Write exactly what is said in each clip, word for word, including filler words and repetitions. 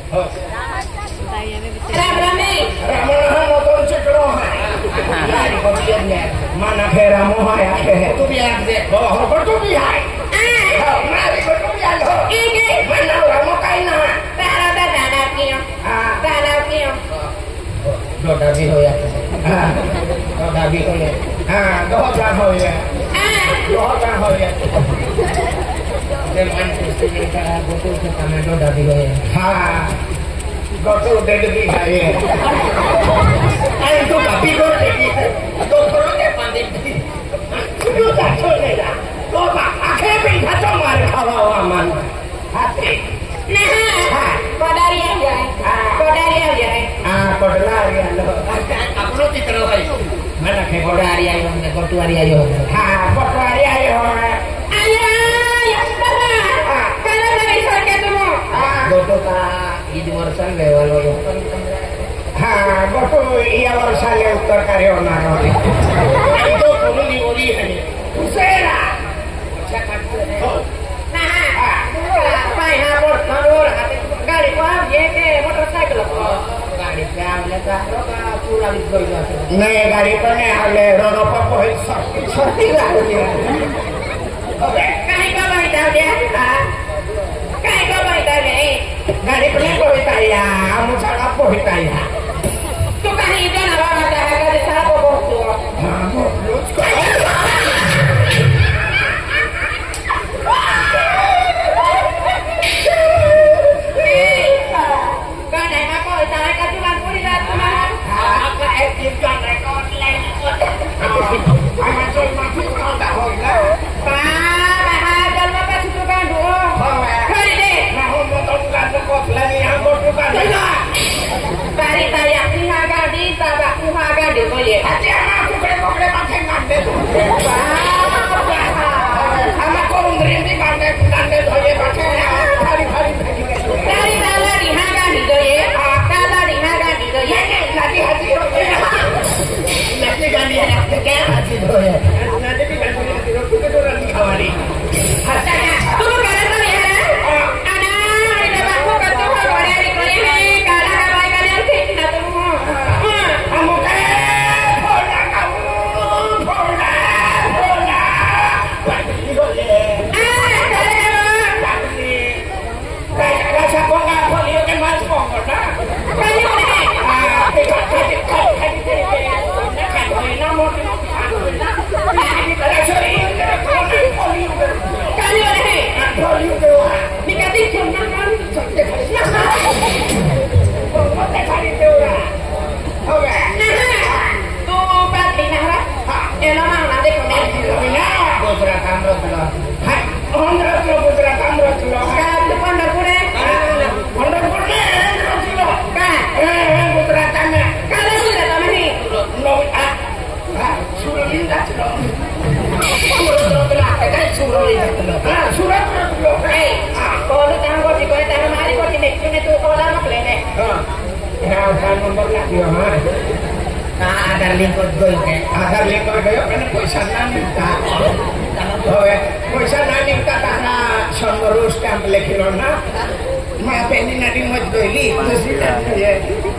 Rame. Ramonahan motor cekro. Mana kira moha ya? Itu biar deh. Oh, betul biar. Ah, mari betul biar. Ini mana orang mau kaina? Tara tara kio. Ah, Tara kio. doda biho ya. Ah, doda biho ya. Ah, doda biho ya. Ah, doda biho ya. Dengan istri kita betul sama doda biho ya. Ha. Betul dari biho ya. Ayo tu tapi kau lagi. Kau kalau ni pandai. Sudah tak boleh dah. Kau tak akhir kita cuma kalau aman. Hati. nah. Kau dari aja. Kau dari aja. Ah, kau lari alo. Aku lu titero hai. Mana ke kau Dari ayo, kau tu dari ayo. Ha, kau lari ayo. Ayo, ya sudah. Kalau dari sana tu mo. Betul ka Ini urusan lewat lo. ha, betul iya warsale uttar karyo na ro. Itu kuno ni uli ni. Usera. Oh. Nah, pai ha bot bor gari ko ye ke motorcycle ko. Gari ka leka ro ka pura lit goi ja. Ne gari pa ne hale ro ro pa ko sorti la dia. Oke. Kai ka bai ta dia. Kai ka bai ta ni. Gari pa ne ko itaya, amu saka po itaya. Tu kai ida na ba ta gari sa ko bo tu. Ha, mo lutz ko. Agar lingkod goy ke. Agar lingkod goy kan poisa nani ta. Oke, poisa nani ta karena somorus kan lekirona. Ma peni nadi mot goili terus ya.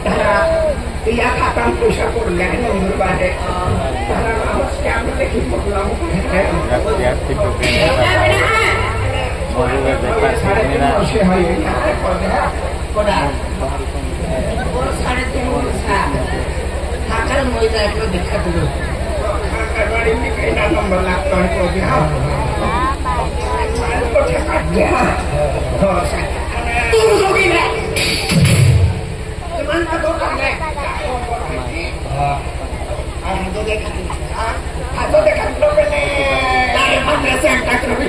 Iya katam poisa kurla nomor bade. Karena harus kan lekir pulang. Ya tipo que mau juga dekat sini lah. Koda. Sare tu sa. Hakal mo ita ko dekat dulu. Hakal ini kena nomor lakon ko dia. Ko dekat dia. Oh, tunggu begini. Cuman aku kan lek. Aku dekat. Aku dekat lo bene. Dari mana saya tak tahu.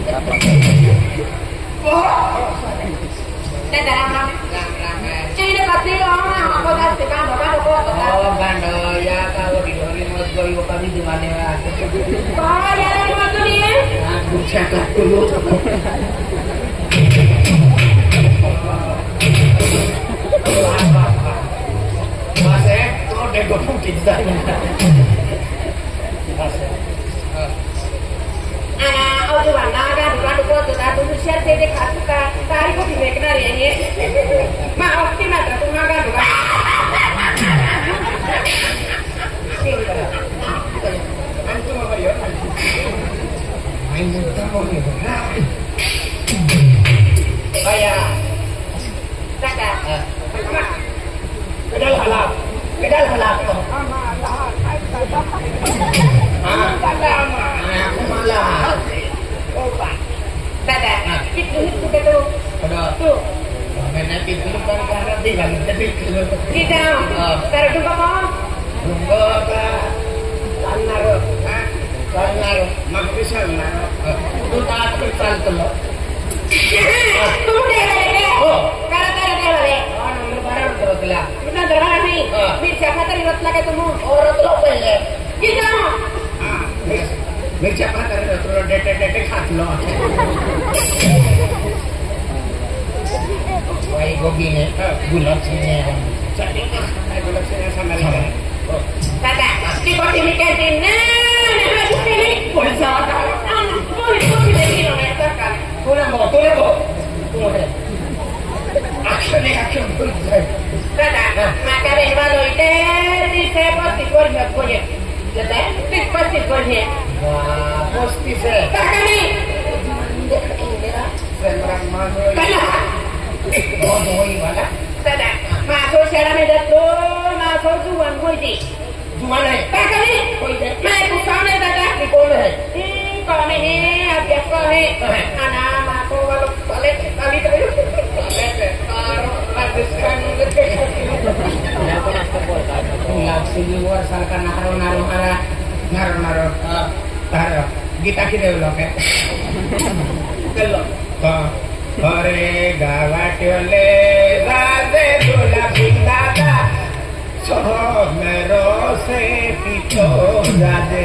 Oh. Dalam ram. Ini pasti orang aku dah tekan apa apa. Oh, bando ya kalau di luar ini mau goyo kami di mana lah. Oh, ya lagi waktu ni. Aku cakap dulu. Mas eh, kau dego mungkin saya. Anak aku mana ada di mana kau tu dah tu siapa dia dekat tu kan. Tadi kau di mana ni? Mau लागतो दादा किती कुठे तो तू मैंने पिछले बार कहा देखा नहीं ठीक है तर तू बाबा तू का चालणार चालणार मग विसरणार तू तास पण चालतो तू हो करा करा करा रे नंबर बारा होतो तुला तुला दरबार नाही मी चपातरी रचला काय तू रचलो पहिले की जा मी चपातरी रचलो डेटे डेटे खातलो भाई गोगी ने गुलाब सिंह ने चटनी खाना गुलाब सिंह ने सामने लगा दादा की कोटी में कहते ना ना कुछ नहीं कोई साथ ना कोई कोई नहीं होने का पूरा मो तोरे को तोरे एक्शन एक्शन फुल दादा maka rehwa loite di sepot di gor nggak punya jadi di pas di gor ya wah pasti se takani ini lah beneran mana oh doi wala dadah masuk secara medan tuh masuk juan koi juan है takani koi deh मैं कुछ दादा di koi है कौन है अब क्या कौन है anak aku kalau balik kali terus balik taruh habiskan laksi luar salkan naruh naruh naruh naruh naruh taruh kita kita dulu ke kalau अरे गावाटले राजे गुलाब दादा सो मेरो से पीछो जादे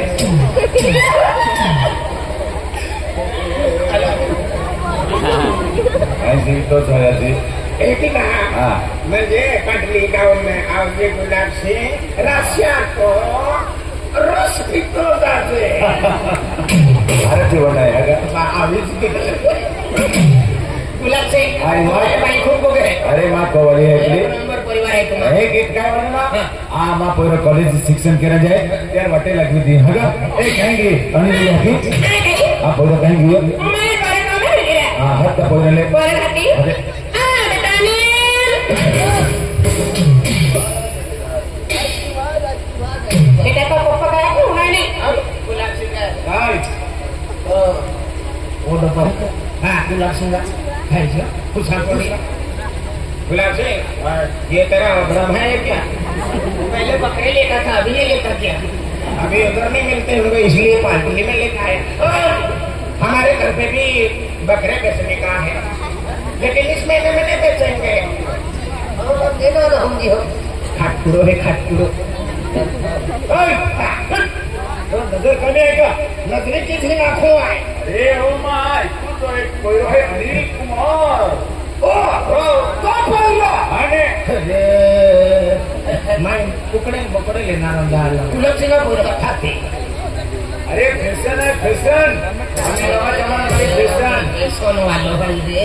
ऐसी तो saya sih एक ना म्हणजे कटली गाँव में आवजे गुलाब से रसिया को रस पीछो जादे अरे जीवन है का आविज गुलाब से भाई खूब हो गए अरे माँ कवली है नंबर परिवार है तुम्हारा एक एक काय म्हणा आ माँ पूरा कॉलेज शिक्षण केला जाए त्यार वाटे लागली ती हगा ए कहेंगे अनिल लकी आप पूरा कहेंगे हां हाथ का पूरा ले अरे ah betani kita kok kok kayak aku nih gulat singa hai oh udah pak ah Gulab Singh है क्या कुछ आपको नहीं गुलाब सिंह ये तेरा भ्रम है क्या पहले बकरे लेता था अभी ये लेता क्या अभी उधर नहीं मिलते होंगे इसलिए पालतुली में लेकर आया हमारे घर पे भी बकरे बेचने का है लेकिन इस महीने में नहीं बेचेंगे दे दो होंगी हो खाटकुड़ो है खाटकुड़ो नजर कमी है क्या नजरे किसी आंखों आए अरे ओ माय तू तो एक कोई है अनिल कुमार ओ ओ तो बोलो अरे मैं कुकड़े बकड़े लेना रहा गुलाब सिंह बोल खाते अरे फैशन है फैशन हमें नवा जमाना में फैशन सोनो वालों बंदे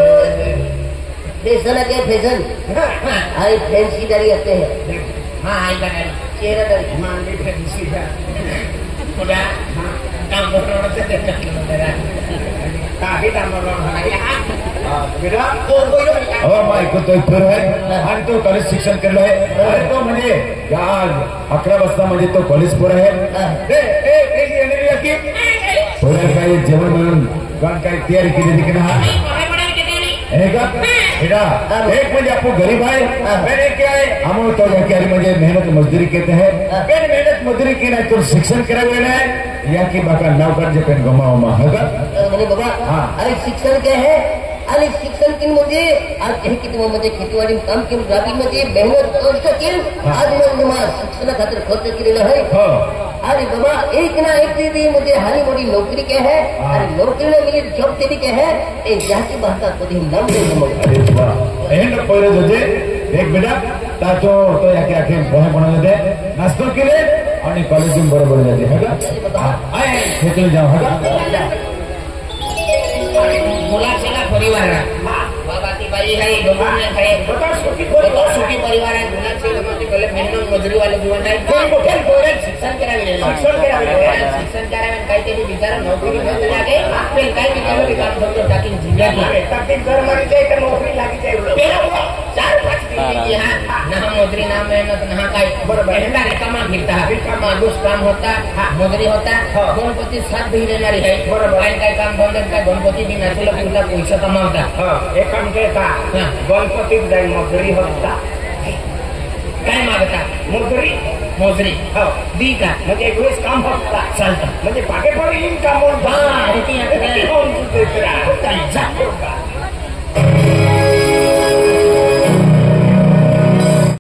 फैशन के फैशन आई फैंसी दाढ़ी आते हैं हाँ आई दाढ़ी चेहरा दाढ़ी मांगी फैंसी है udah campur orang sedekah saudara काफी डामर बेटा हो माय को तो फिर है आणि तो कॉलेज शिक्षण केलं आहे अरे तो म्हणजे या अकरा वाजता म्हणजे तो कॉलेज पुरा आहे ए ए एक येणारी की पुरा काय जेवण म्हणून पण काय तयारी केली की ना है का बेटा एक म्हणजे आपण गरीब आहे मैंने क्या है हम तो क्या म्हणजे मेहनत मजदूरी कहते हैं मैंने मेहनत मजदूरी की ना तो शिक्षण करावे ना या की बाका नौकर जे पेन गमावा होगा म्हणजे बाबा अरे शिक्षण काय है आणि शिक्षण केलं म्हणजे आज हे किती म्हणजे खेतीवाडी काम केलं ग्रामीणमध्ये मेहनत कष्ट केलं आज म्हणजे शिक्षणा खातर खर्च केलेला आहे अरे बाबा एक ना एक दीदी मुझे हारी मोड़ी नौकरी के है अरे नौकरी ने मुझे जॉब दे दी के है एक जाति भाषा को दी नाम दे दो अरे वाह एंड पहिले जोजे एक बेटा ताचो तो याके आके बहे बना देते नाश्ता केले आणि कॉलेजून बरोबर जाते हगा आय खेतून जाऊ हगा मुलाचा परिवार बाबा ती बाई है दोघांना काय बता सुखी तो सुखी परिवार आहे मुलाचे म्हणजे पहिले मेहनत मजुरी वाले जीवन आहे कोण कोण कोण शिक्षण करावे शिक्षण करावे शिक्षण करावे काहीतरी विचार नोकरी मिळते लागे आपले काय विचार काम करतो टाकीन जिंदगी ताकि घर मारी जाए तो नौकरी लागी जाए पेला चार पाच ना मोजरी ना मेहनत ना काय बरोबर. एवढा रिकामा फिरता रिकामा. माणूस काम होता मोजरी होता हा. गणपती साथ भी देणारी आहे बरोबर. काय काय काम बंद काय गणपती बी नाचलं पुरता पैसा कमावता हा एक काम केला हा. गणपतीत जाईल मजुरी होता काय मागता मजुरी मोजरी हो दी का म्हणजे एक वेळेस काम होता चालतं म्हणजे पाके पडेल काम हा, हे ती यात्रा. होता चल, जा.